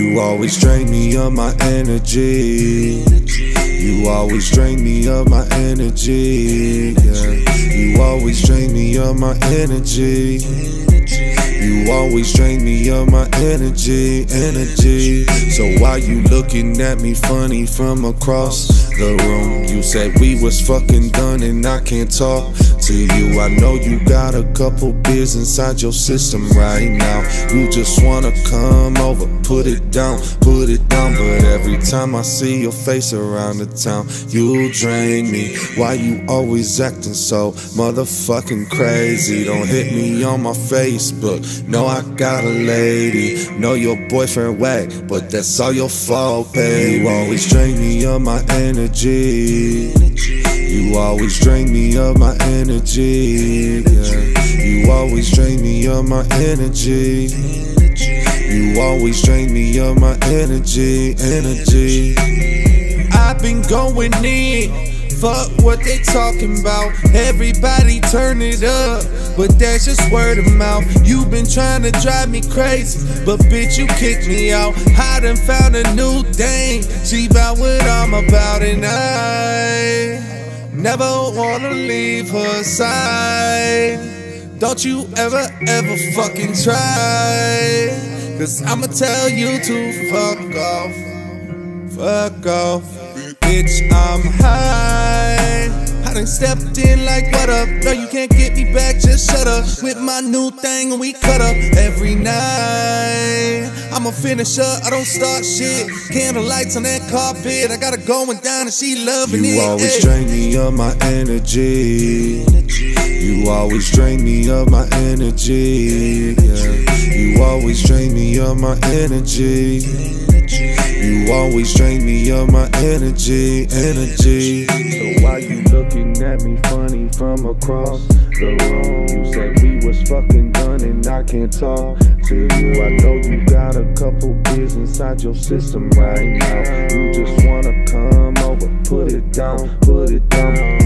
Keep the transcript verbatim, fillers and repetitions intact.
You always drain me of my energy. You always drain me of my energy. Yeah. You always drain me of my energy. You always drain me of my energy, energy. So why you looking at me funny from across the room? You said we was fucking done and I can't talk to you. I know you got a couple beers inside your system right now. You just wanna come over, put it down, put it down. But every time I see your face around the town, you drain me. Why you always acting so motherfucking crazy? Don't hit me on my Facebook. No, I got a lady. Know your boyfriend whack, but that's all your fault, babe. You always drain me of my energy. You always drain me of my energy. Yeah. You always drain me of my energy. You always drain me of my energy, energy. I've been going in. Fuck what they talking about. Everybody turn it up, but that's just word of mouth. You been trying to drive me crazy, but bitch, you kicked me out. I done found a new thing. She bout what I'm about, and I never wanna leave her side. Don't you ever, ever fucking try, cause I'ma tell you to fuck off. Fuck off. Bitch, I'm high. I done stepped in like, what up? No, you can't get me back, just shut up. With my new thing and we cut up every night. I'm a finisher, I don't start shit. Candle lights on that carpet, I got her going down and she loving it. You always ay. drain me of my energy. You always drain me of my energy. Yeah. You always drain me of my energy. You always drain me of my energy, energy. So why you looking at me funny from across the room? You said we was fucking done and I can't talk to you. I know you got a couple beers inside your system right now. You just wanna come over, put it down, put it down.